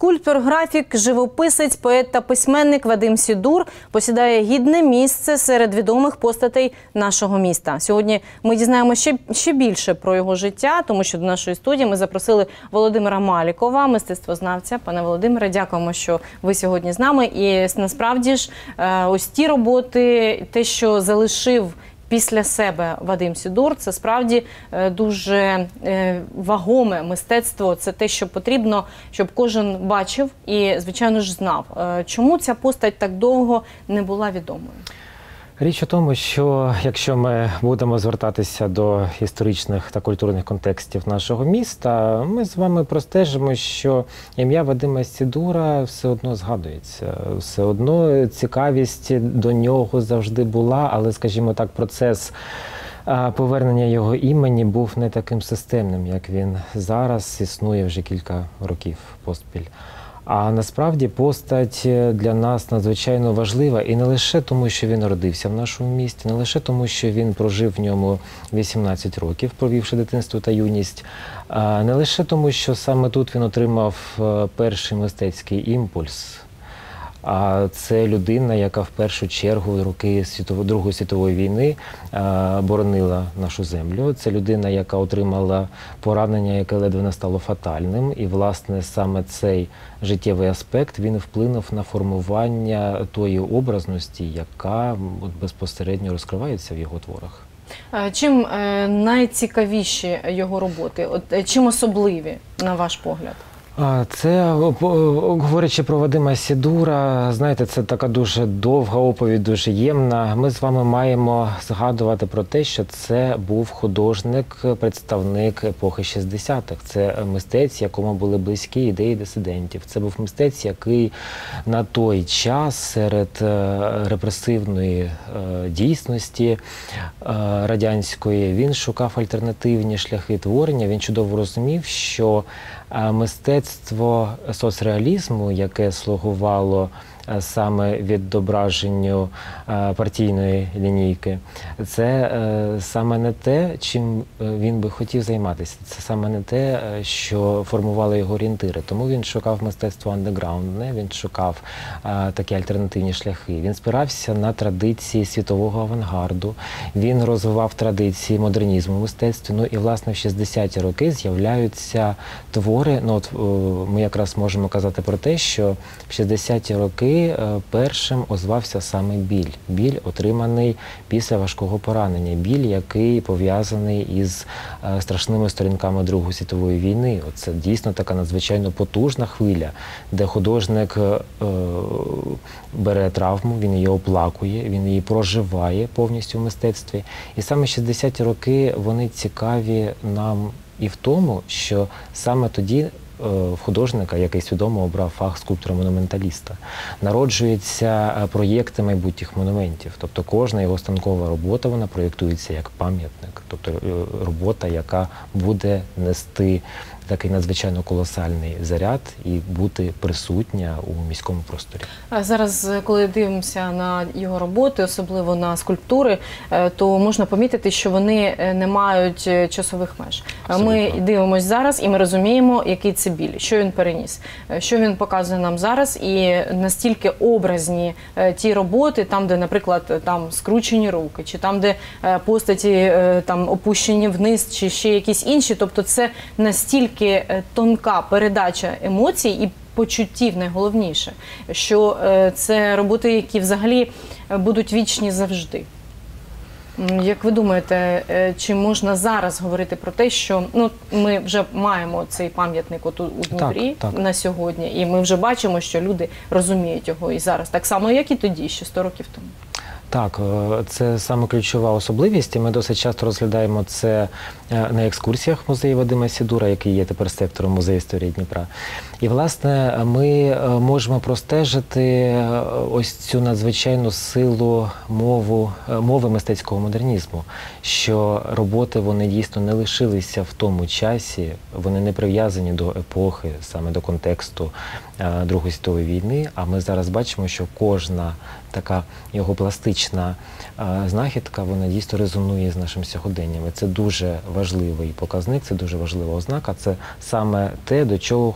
Скульптор, графік, живописець, поет та письменник Вадим Сідур посідає гідне місце серед відомих постатей нашого міста. Сьогодні ми дізнаємося ще більше про його життя, тому що до нашої студії ми запросили Володимира Малікова, мистецтвознавця. Пане Володимире, дякуємо, що ви сьогодні з нами. І насправді ж ось ті роботи, те, що залишив після себе Вадим Сідур, це справді дуже вагоме мистецтво. Це те, що потрібно, щоб кожен бачив і, звичайно ж, знав. Чому ця постать так довго не була відомою? Річ у тому, що якщо ми будемо звертатися до історичних та культурних контекстів нашого міста, ми з вами простежимо, що ім'я Вадима Сідура все одно згадується. Все одно цікавість до нього завжди була, але, скажімо так, процес повернення його імені був не таким системним, як він зараз існує вже кілька років поспіль. А насправді постать для нас надзвичайно важлива, і не лише тому, що він народився в нашому місті, не лише тому, що він прожив в ньому 18 років, провівши дитинство та юність, не лише тому, що саме тут він отримав перший мистецький імпульс. А це людина, яка в першу чергу в роки Другої світової війни боронила нашу землю. Це людина, яка отримала поранення, яке ледве не стало фатальним. І, власне, саме цей життєвий аспект, він вплинув на формування тої образності, яка безпосередньо розкривається в його творах. Чим найцікавіші його роботи? Чим особливі, на ваш погляд? Це, говорячи про Вадима Сідура, знаєте, це така дуже довга оповідь, дуже ємна. Ми з вами маємо згадувати про те, що це був художник, представник епохи 60-х. Це митець, якому були близькі ідеї дисидентів. Це був митець, який на той час серед репресивної дійсності радянської, він шукав альтернативні шляхи творення. Він чудово розумів, що мистецтво соцреалізму, яке слугувало саме відображенню партійної лінійки, це саме не те, чим він би хотів займатися. Це саме не те, що формувало його орієнтири. Тому він шукав мистецтво андеграундне, він шукав такі альтернативні шляхи. Він спирався на традиції світового авангарду, він розвивав традиції модернізму в мистецтві. Ну і, власне, в 60-ті роки з'являються твори. Ну, от ми якраз можемо казати про те, що в 60-ті роки першим озвався саме біль. Біль, отриманий після важкого поранення. Біль, який пов'язаний із страшними сторінками Другої світової війни. Це дійсно така надзвичайно потужна хвиля, де художник бере травму, він її оплакує, він її проживає повністю в мистецтві. І саме 60-ті роки, вони цікаві нам і в тому, що саме тоді в художника, який свідомо обрав фах скульптора-монументаліста, народжуються проєкти майбутніх монументів. Тобто кожна його станкова робота, вона проєктується як пам'ятник. Тобто робота, яка буде нести такий надзвичайно колосальний заряд і бути присутня у міському просторі. Зараз, коли дивимося на його роботи, особливо на скульптури, то можна помітити, що вони не мають часових меж. Абсолютно. Ми дивимося зараз і ми розуміємо, який це біль, що він переніс, що він показує нам зараз, і настільки образні ті роботи, там, де, наприклад, там скручені руки, чи там, де постаті там опущені вниз, чи ще якісь інші. Тобто це настільки тонка передача емоцій і почуттів, найголовніше, що це роботи, які взагалі будуть вічні завжди. Як ви думаєте, чи можна зараз говорити про те, що ми вже маємо цей пам'ятник у Дніпрі на сьогодні, і ми вже бачимо, що люди розуміють його і зараз, так само, як і тоді, ще 100 років тому? Так, це саме ключова особливість, і ми досить часто розглядаємо це на екскурсіях музею Вадима Сідура, який є тепер сектором Музею історії Дніпра. І, власне, ми можемо простежити ось цю надзвичайну силу мови мистецького модернізму, що роботи, вони дійсно не лишилися в тому часі, вони не прив'язані до епохи, саме до контексту Другої світової війни, а ми зараз бачимо, що кожна така його пластична знахідка, вона дійсно резонує з нашим сьогоденням. І це дуже важливий показник, це дуже важлива ознака, це саме те, до чого художник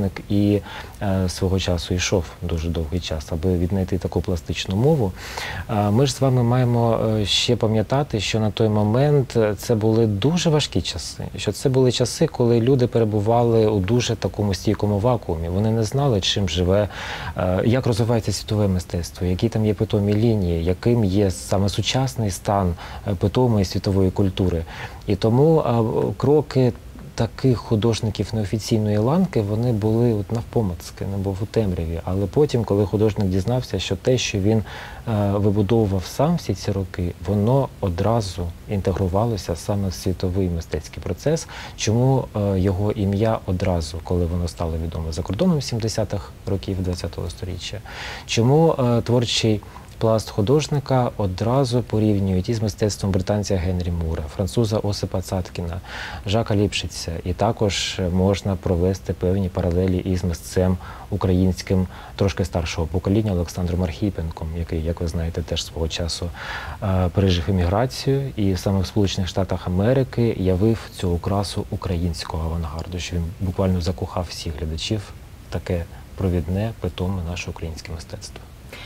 художник і свого часу йшов дуже довгий час, аби віднайти таку пластичну мову. Ми ж з вами маємо ще пам'ятати, що на той момент це були дуже важкі часи, що це були часи, коли люди перебували у дуже такому стійкому вакуумі. Вони не знали, чим живе, як розвивається світове мистецтво, які там є питомі лінії, яким є саме сучасний стан питомої світової культури. І тому кроки таких художників неофіційної ланки, вони були от навпомацки, не був у темряві. Але потім, коли художник дізнався, що те, що він вибудовував сам всі ці роки, воно одразу інтегрувалося саме в світовий мистецький процес. Чому його ім'я одразу, коли воно стало відомо за кордоном 70-х років ХХ століття? Чому творчий пласт художника одразу порівнюють із мистецтвом британця Генрі Мура, француза Осипа Цаткіна, Жака Ліпшиця. І також можна провести певні паралелі із митцем українським трошки старшого покоління Олександром Архіпенком, який, як ви знаєте, теж свого часу пережив еміграцію і саме в Сполучених Штатах Америки явив цю окрасу українського авангарду, що він буквально закохав всіх глядачів в таке провідне, питоме наше українське мистецтво.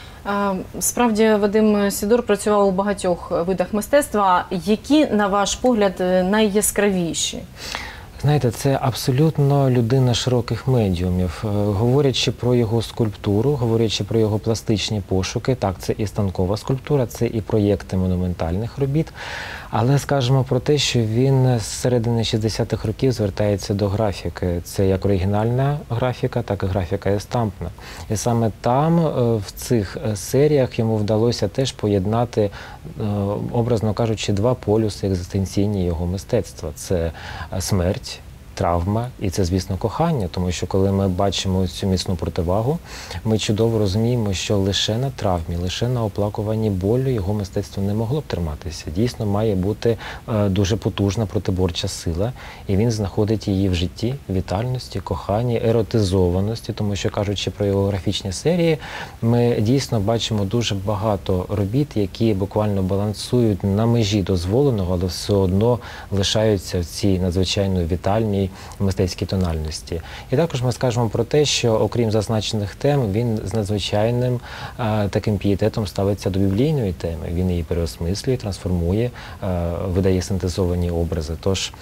Справді, Вадим Сідор працював у багатьох видах мистецтва. Які, на ваш погляд, найяскравіші? Знаєте, це абсолютно людина широких медіумів. Говорячи про його скульптуру, говорячи про його пластичні пошуки, так, це і станкова скульптура, це і проєкти монументальних робіт. Але скажемо про те, що він з середини 60-х років звертається до графіки. Це як оригінальна графіка, так і графіка естампна. І саме там, в цих серіях, йому вдалося теж поєднати, образно кажучи, два полюси екзистенційні його мистецтва. Це смерть, травма і це, звісно, кохання, тому що коли ми бачимо цю міцну противагу, ми чудово розуміємо, що лише на травмі, лише на оплакуванні болю його мистецтво не могло б триматися. Дійсно, має бути дуже потужна протиборча сила, і він знаходить її в житті, вітальності, коханні, еротизованості, тому що, кажучи про його графічні серії, ми дійсно бачимо дуже багато робіт, які буквально балансують на межі дозволеного, але все одно лишаються в цій надзвичайно вітальній мистецькій тональності. І також ми скажемо про те, що окрім зазначених тем, він з надзвичайним таким пієтетом ставиться до біблійної теми. Він її переосмислює, трансформує, видає синтезовані образи. Тож,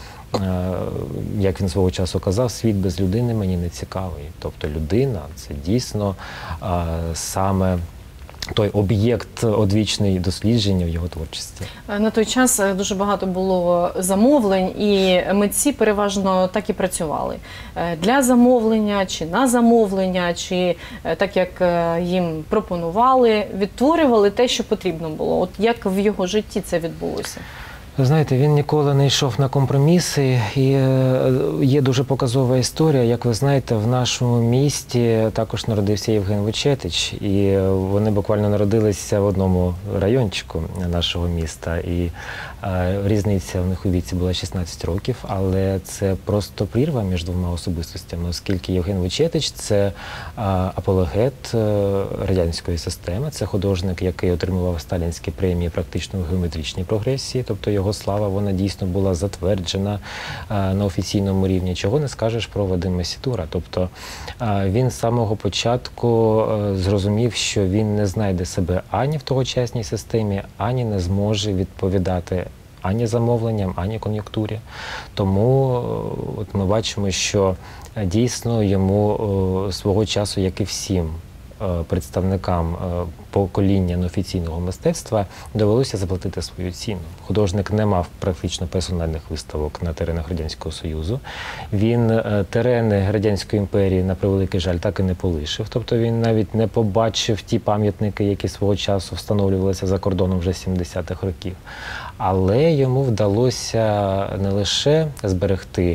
як він свого часу казав, світ без людини мені не цікавий. Тобто людина – це дійсно саме той об'єкт одвічний дослідження в його творчості. На той час дуже багато було замовлень, і митці переважно так і працювали. Для замовлення, чи на замовлення, чи так, як їм пропонували, відтворювали те, що потрібно було. От як в його житті це відбулося? Ви знаєте, він ніколи не йшов на компроміси, і є дуже показова історія. Як ви знаєте, в нашому місті також народився Євген Вичетич, і вони буквально народилися в одному райончику нашого міста. І різниця в них у віці була 16 років, але це просто прірва між двома особистостями, оскільки Євген Вичетич – це апологет радянської системи, це художник, який отримував сталінські премії практично в геометричній прогресії, тобто його слава, вона дійсно була затверджена на офіційному рівні. Чого не скажеш про Вадима Сідура. Тобто він з самого початку зрозумів, що він не знайде себе ані в тогочасній системі, ані не зможе відповідати ані замовленням, ані кон'юнктурі. Тому от ми бачимо, що дійсно йому свого часу, як і всім представникам покоління неофіційного мистецтва, довелося заплатити свою ціну. Художник не мав практично персональних виставок на теренах Радянського Союзу. Він терени Радянської імперії, на превеликий жаль, так і не полишив. Тобто він навіть не побачив ті пам'ятники, які свого часу встановлювалися за кордоном вже 70-х років. Але йому вдалося не лише зберегти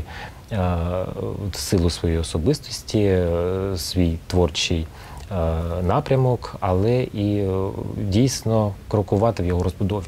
силу своєї особистості, свій творчий напрямок, але і дійсно крокувати в його розбудові.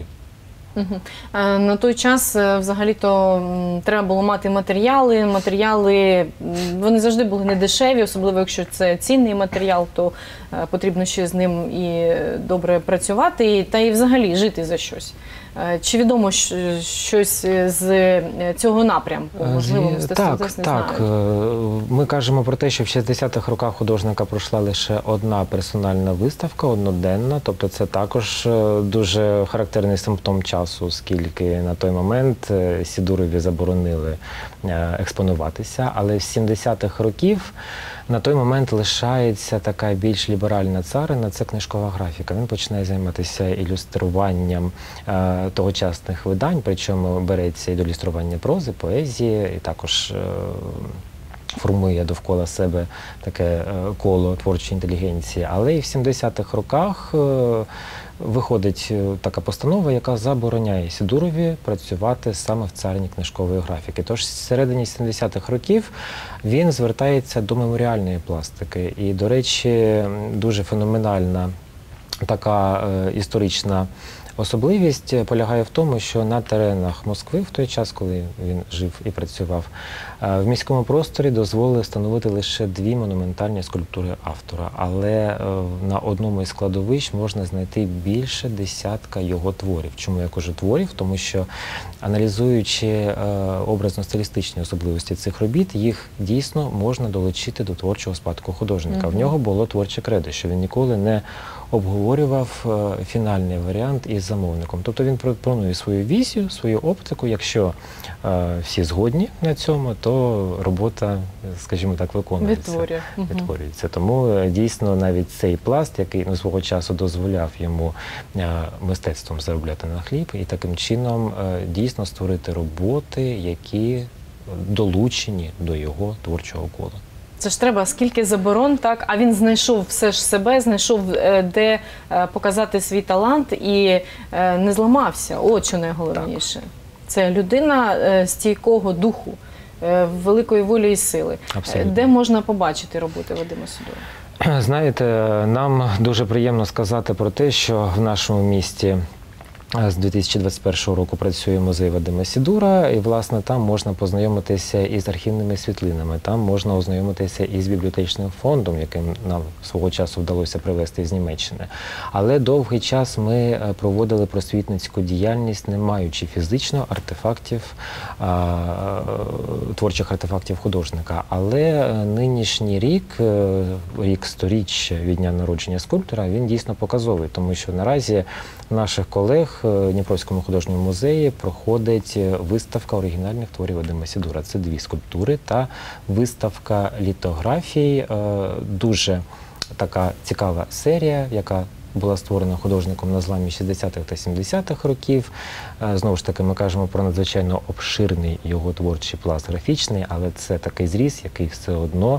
На той час взагалі-то треба було мати матеріали. Матеріали, вони завжди були недешеві, особливо якщо це цінний матеріал, то потрібно ще з ним і добре працювати, та і взагалі жити за щось. Чи відомо щось з цього напрямку? Можливо, мистецтво десь не Так. знають. Ми кажемо про те, що в 60-х роках художника пройшла лише одна персональна виставка, одноденна. Тобто це також дуже характерний симптом часу, оскільки на той момент Сідурові заборонили експонуватися. Але з 70-х років на той момент лишається така більш ліберальна царина – це книжкова графіка. Він починає займатися ілюструванням тогочасних видань, причому береться і до ілюстрування прози, поезії, і також формує довкола себе таке коло творчої інтелігенції. Але і в 70-х роках виходить така постанова, яка забороняє Сідурові працювати саме в царині книжкової графіки. Тож з середини 70-х років він звертається до меморіальної пластики. І, до речі, дуже феноменальна така історична особливість полягає в тому, що на теренах Москви в той час, коли він жив і працював, в міському просторі дозволили встановити лише 2 монументальні скульптури автора. Але на одному із складовищ можна знайти більше десятка його творів. Чому я кажу творів? Тому що, аналізуючи образно-стилістичні особливості цих робіт, їх дійсно можна долучити до творчого спадку художника. В нього було творче кредо, що він ніколи не обговорював фінальний варіант із замовником. Тобто він пропонує свою візію, свою оптику. Якщо всі згодні на цьому, то робота, скажімо так, виконується. Відтворюється. Тому дійсно навіть цей пласт, який свого часу дозволяв йому мистецтвом заробляти на хліб, і таким чином дійсно створити роботи, які долучені до його творчого кола. Це ж треба скільки заборон, так? А він знайшов все ж себе, знайшов, де показати свій талант і не зламався. От що найголовніше. Так. Це людина стійкого духу, великої волі і сили. Абсолютно. Де можна побачити роботи Вадима Сідура? Знаєте, нам дуже приємно сказати про те, що в нашому місті з 2021 року працює музей Вадима Сідура, і, власне, там можна познайомитися із архівними світлинами, там можна ознайомитися із бібліотечним фондом, яким нам свого часу вдалося привезти з Німеччини. Але довгий час ми проводили просвітницьку діяльність, не маючи фізично артефактів, творчих артефактів художника. Але нинішній рік, рік 100-річчя від дня народження скульптора, він дійсно показовий, тому що наразі наших колег в Дніпровському художньому музеї проходить виставка оригінальних творів Вадима Сідура. Це 2 скульптури та виставка літографій. Дуже така цікава серія, яка була створена художником на зламі 60-х та 70-х років. Знову ж таки, ми кажемо про надзвичайно обширний його творчий пласт графічний, але це такий зріз, який все одно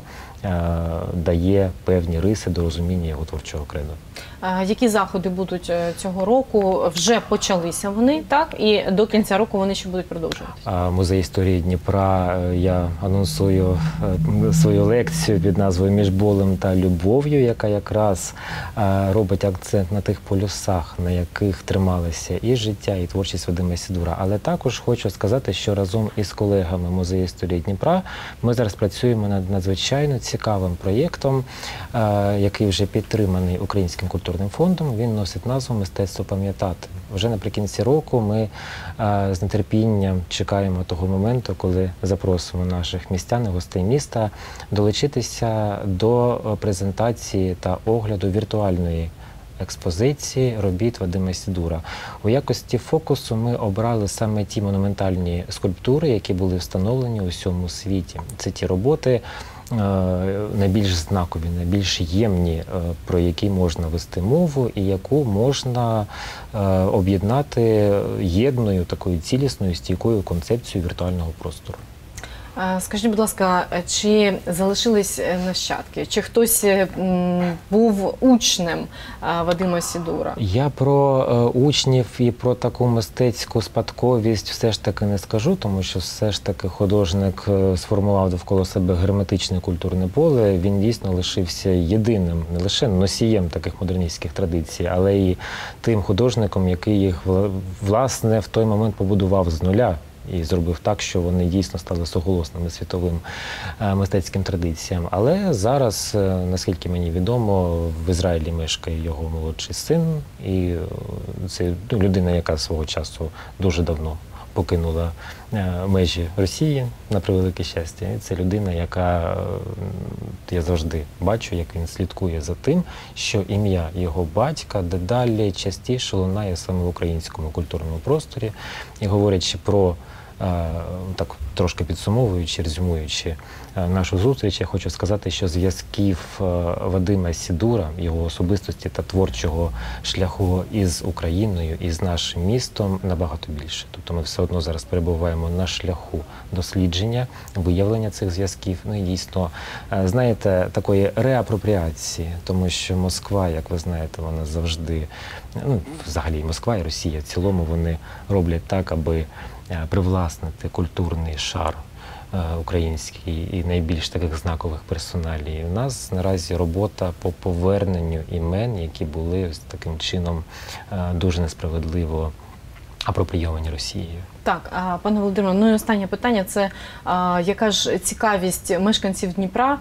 дає певні риси до розуміння його творчого кредо. Які заходи будуть цього року? Вже почалися вони, так? І до кінця року вони ще будуть продовжуватися? Музей історії Дніпра, я анонсую свою лекцію під назвою «Між болем та любов'ю», яка якраз робить акцент на тих полюсах, на яких трималися і життя, і творчість Вадима Сідура. Але також хочу сказати, що разом із колегами Музею історії Дніпра ми зараз працюємо над надзвичайно цікавим проєктом, який вже підтриманий Українським культурним фондом. Він носить назву «Мистецтво пам'ятати». Вже наприкінці року ми з нетерпінням чекаємо того моменту, коли запросимо наших містян і гостей міста долучитися до презентації та огляду віртуальної експозиції робіт Вадима Сідура. У якості фокусу ми обрали саме ті монументальні скульптури, які були встановлені у всьому світі. Це ті роботи, найбільш знакові, найбільш ємні, про які можна вести мову і яку можна об'єднати єдною, такою цілісною, стійкою концепцією віртуального простору. Скажіть, будь ласка, чи залишились нащадки? Чи хтось був учнем Вадима Сідура? Я про учнів і про таку мистецьку спадковість все ж таки не скажу, тому що все ж таки художник сформував довкола себе герметичне культурне поле. Він дійсно лишився єдиним, не лише носієм таких модерністських традицій, але і тим художником, який їх, власне, в той момент побудував з нуля. і зробив так, що вони дійсно стали суголосними світовим мистецьким традиціям. Але зараз, наскільки мені відомо, в Ізраїлі мешкає його молодший син, і це людина, яка свого часу дуже давно покинула межі Росії, на превелике щастя. І це людина, яка, я завжди бачу, як він слідкує за тим, що ім'я його батька дедалі частіше лунає саме в українському культурному просторі. І говорячи про, так трошки підсумовуючи, резюмуючи нашу зустріч, я хочу сказати, що зв'язків Вадима Сідура, його особистості та творчого шляху із Україною, із нашим містом набагато більше. Тобто ми все одно зараз перебуваємо на шляху дослідження, виявлення цих зв'язків, ну і дійсно, знаєте, такої реапропріації, тому що Москва, як ви знаєте, вона завжди, ну, взагалі Москва і Росія в цілому, вони роблять так, аби привласнити культурний шар український і найбільш таких знакових персоналій. У нас наразі робота по поверненню імен, які були ось таким чином дуже несправедливо апропрійовані Росією. Так, пане Володимире, ну і останнє питання – це яка ж цікавість мешканців Дніпра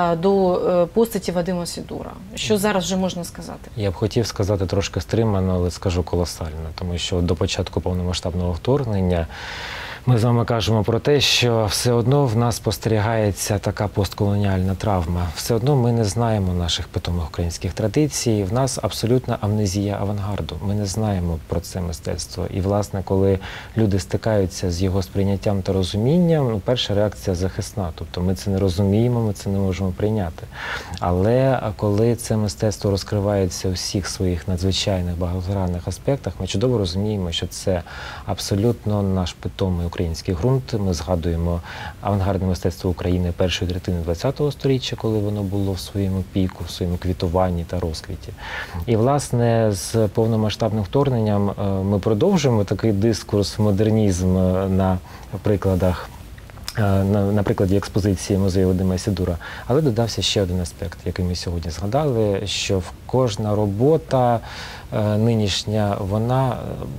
до постаті Вадима Сідура? Що зараз вже можна сказати? Я б хотів сказати трошки стримано, але скажу колосально, тому що до початку повномасштабного вторгнення ми з вами кажемо про те, що все одно в нас спостерігається така постколоніальна травма. Все одно ми не знаємо наших питомих українських традицій, в нас абсолютна амнезія авангарду. Ми не знаємо про це мистецтво. І, власне, коли люди стикаються з його сприйняттям та розумінням, ну, перша реакція захисна. Тобто ми це не розуміємо, ми це не можемо прийняти. Але коли це мистецтво розкривається у всіх своїх надзвичайних багатогранних аспектах, ми чудово розуміємо, що це абсолютно наш питомий український ґрунт. Ми згадуємо авангардне мистецтво України першої третини ХХ століття, коли воно було в своєму піку, в своєму квітуванні та розквіті. І, власне, з повномасштабним вторгненням ми продовжуємо такий дискурс, модернізм на прикладах, на прикладі експозиції музею Вадима Сідура. Але додався ще один аспект, який ми сьогодні згадали, що кожна робота нинішня, вона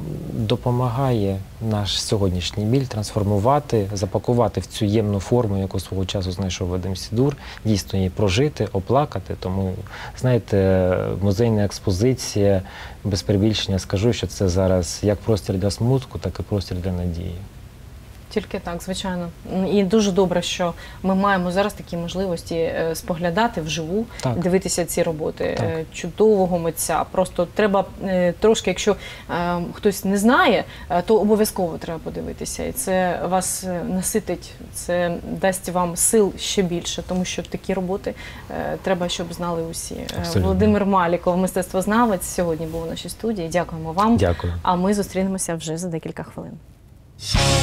допомагає наш сьогоднішній біль трансформувати, запакувати в цю ємну форму, яку свого часу знайшов Вадим Сідур, дійсно її прожити, оплакати. Тому, знаєте, музейна експозиція, без перебільшення скажу, що це зараз як простір для смутку, так і простір для надії. Тільки так, звичайно. І дуже добре, що ми маємо зараз такі можливості споглядати вживу, дивитися ці роботи чудового митця. Просто треба трошки, якщо хтось не знає, то обов'язково треба подивитися. І це вас наситить, це дасть вам сил ще більше, тому що такі роботи треба, щоб знали усі. Абсолютно. Володимир Маліков, мистецтвознавець, сьогодні був у нашій студії. Дякуємо вам. Дякую. А ми зустрінемося вже за декілька хвилин.